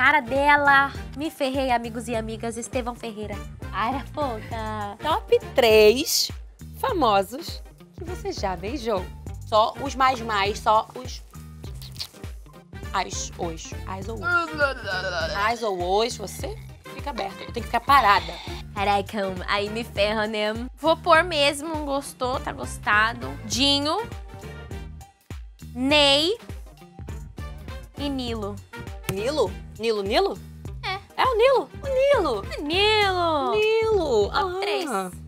Cara dela. Me ferrei, amigos e amigas. Estevão Ferreira. Ai, era foda. Top 3 famosos que você já beijou. Só os mais, só os... As ou os, você fica aberto. Eu tenho que ficar parada. Caraca, aí me ferra, né? Vou pôr mesmo, gostou, tá gostado. Dinho, Ney e Nilo. Nilo? Nilo? É. É o Nilo? O Nilo! Nilo! Nilo! Top 3.